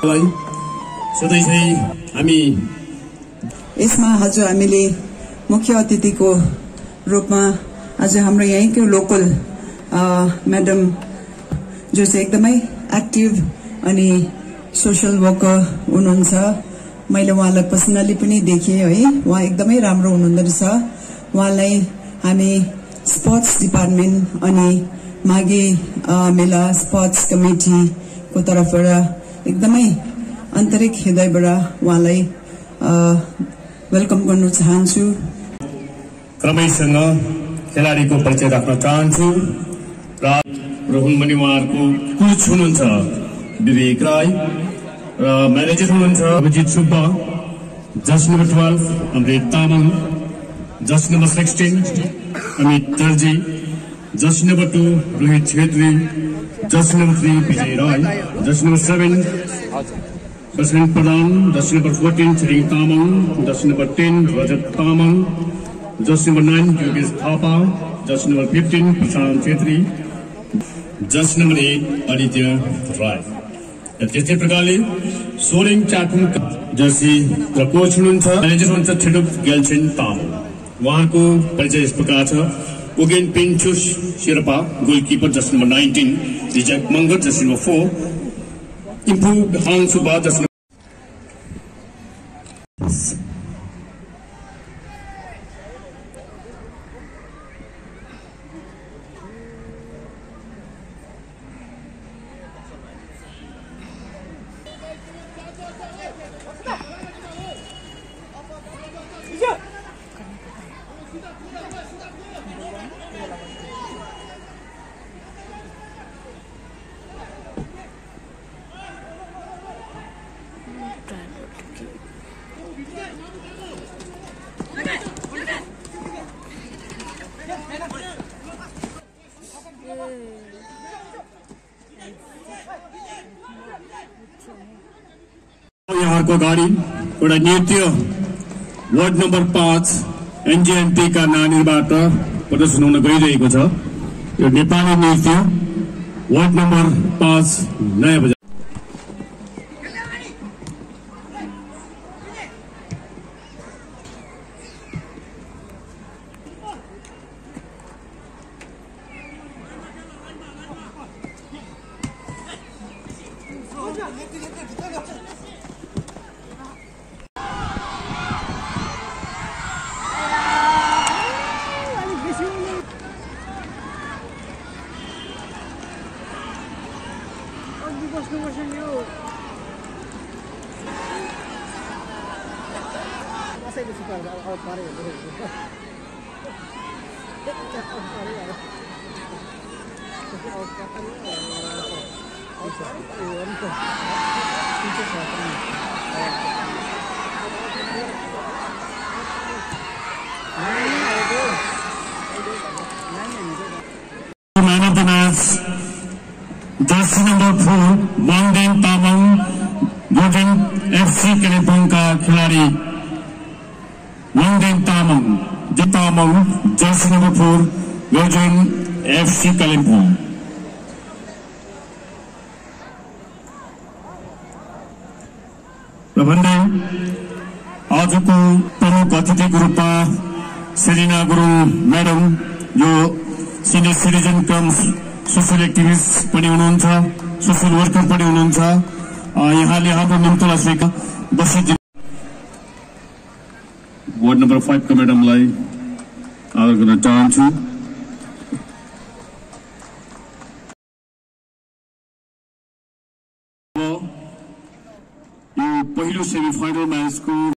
सम्पादकलाई सधैँ चाहिँ हामी यसमा हजुर हामीले मुख्य अतिथिको रूपमा आज हाम्रो यहीँको लोकल म्याडम जो चाहिँ एकदमै एक्टिभ अनि सोशल वर्कर हुनुहुन्छ। मैले उहाँलाई पर्सनली पनि देखेँ है, उहाँ एकदमै राम्रो हुनुहुँदो रहेछ। उहाँलाई हामी स्पोर्ट्स डिपार्टमेन्ट अनि माघे मेला स्पोर्ट्स कमिटीको तर्फबाट एकदमै आन्तरिक हृदयबाट उहाँलाई वेलकम गर्न चाहन्छु। क्रमैसँग खेलाडीको परिचय राख्न चाहन्छु र हुन् उहाँहरूको कोच हुनुहुन्छ विवेक राई र म्यानेजर हुनुहुन्छ Abhijit Subba, jersey number 12 Amrit Tamang, jersey number 16 Amit Darji, jersey number 2 Rohit Chhetri, jersey number 3 Vijay Rai, jersey number 7 Prasanna Pradhan, jersey number 14 Chhiring Tamang, jersey number 10 Rajat Tamang, jersey number 9 Yogesh Thapa, jersey number 15 Prashant Chhetri, jersey number 8 Aditya Rai. त्यस्तै प्रकारले सोरेङ चाकुङ जर्सी र कोच हुनुहुन्छ म्यानेजर हुनुहुन्छ थेडुप गेलछेन तामाङ। उहाँको परिचय यस प्रकार छ। Ugen Pinchus Sherpa goalkeeper, jersey number 19 Rijak Mangar, jersey number 4 Impu Hang Subba, jersey यहाँको गाडी एउटा नृत्य वार्ड नम्बर 5 एनजेएनपी का नानीबाट प्रदर्शन हुन गइरहेको छ। यो नेपाली नृत्य वार्ड नम्बर 5 नयाँ बजार। Man of the match, jersey number 4 Wangden Tamang, Gorjan FC Kalimpong का खिलाडी Wangden Tamang, jersey number 4 Gorjan FC Kalimpong. र भन्दै आजको प्रमुख अतिथिको रूपमा सेलिना गुरुङ म्याडम, जो senior citizen cum social activist पनि हुनुहुन्छ, सोशल वर्कर पनि हुनुहुन्छ। यहाँले हाम्रो निम्तोलाई स्वीकार बसिदिनु। वार्ड नम्बर 5 का म्याडमलाई आदर गर्न चाहन्छु। यो पहिलो सेमी फाइनल म्याचको